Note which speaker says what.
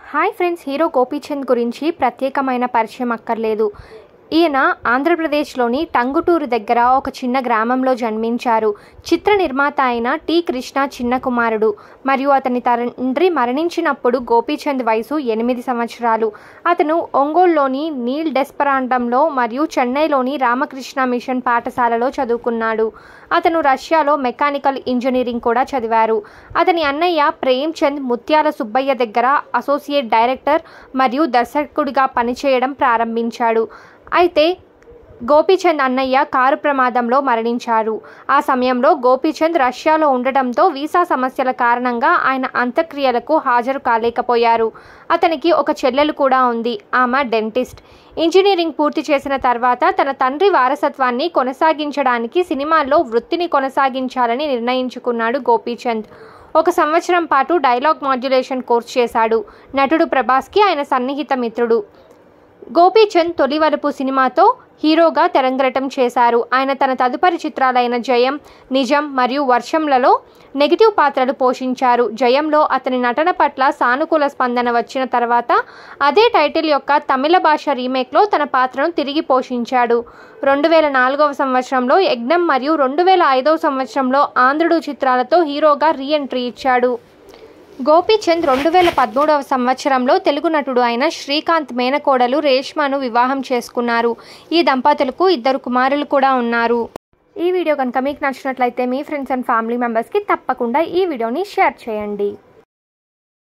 Speaker 1: Hi friends, hero Gopichand గురించి ప్రత్యేకమైన పరిచయం అక్కర్లేదు. ఈయన ఆంధ్రప్రదేశ్లోని టంగుటూరు దగ్గర ఒక చిన్న గ్రామంలో జన్మించారు. చిత్ర నిర్మాత అయిన టి కృష్ణ చిన్న కుమారుడు మరియు అతని తండ్రి మరణించినప్పుడు గోపీచంద్ వయసు 8 సంవత్సరాలు. అతను ఒంగోలులోని నీల్ డెస్పరాండంలో మరియు చెన్నైలోని రామకృష్ణ మిషన్ పాఠశాలలో చదువుకున్నాడు. అతను రష్యాలో మెకానికల్ ఇంజనీరింగ్ కూడా చదివారు. అతని అన్నయ్య ప్రేమ్చంద్ ముత్యాల సుబ్బయ్య దగ్గర అసోసియేట్ డైరెక్టర్ మరియు దర్శకుడిగా పనిచేయడం ప్రారంభించాడు. అయితే గోపీచంద్ అన్నయ్య కారు ప్రమాదంలో మరణించారు. ఆ సమయంలో గోపీచంద్ రష్యాలో ఉండటంతో వీసా సమస్యల కారణంగా ఆయన అంత్యక్రియలకు హాజరు కాలేకపోయారు. అతనికి ఒక చెల్లెలు కూడా ఉంది. ఆమె డెంటిస్ట్. ఇంజనీరింగ్ పూర్తి చేసిన తర్వాత తన తండ్రి వారసత్వాన్ని కొనసాగించడానికి సినిమాల్లో వృత్తిని కొనసాగించాలని నిర్ణయించుకున్నాడు గోపీచంద్. 1 సంవత్సరం పాటు డైలాగ్ మాడ్యులేషన్ కోర్సు చేశాడు. నటుడు ప్రభాస్కి ఆయన సన్నిహిత మిత్రుడు. గోపీచంద్ తొలి వలపు సినిమాతో హీరోగా తెరంగేట్రం చేశారు. ఆయన తన తదుపరి చిత్రాలైన జయం, నిజం మరియు వర్షంలలో నెగిటివ్ పాత్రలు పోషించారు. జయంలో అతని నటన పట్ల సానుకూల స్పందన వచ్చిన తర్వాత అదే టైటిల్ యొక్క తమిళ భాష రీమేక్లో తన పాత్రను తిరిగి పోషించాడు. 2004 సంవత్సరంలో యజ్ఞం మరియు 2005 సంవత్సరంలో ఆంధ్రుడు చిత్రాలతో హీరోగా రీ-ఎంట్రీ ఇచ్చాడు. గోపీచంద్ 2013 సంవత్సరంలో తెలుగు నటుడు అయిన శ్రీకాంత్ మేనకోడలు రేష్మను వివాహం చేసుకున్నారు. ఈ దంపతులకు 2 కుమారులు కూడా ఉన్నారు. ఈ వీడియో కనుక మీకు నచ్చినట్లయితే మీ ఫ్రెండ్స్ అండ్ ఫ్యామిలీ మెంబర్స్కి తప్పకుండా ఈ వీడియోని షేర్ చేయండి.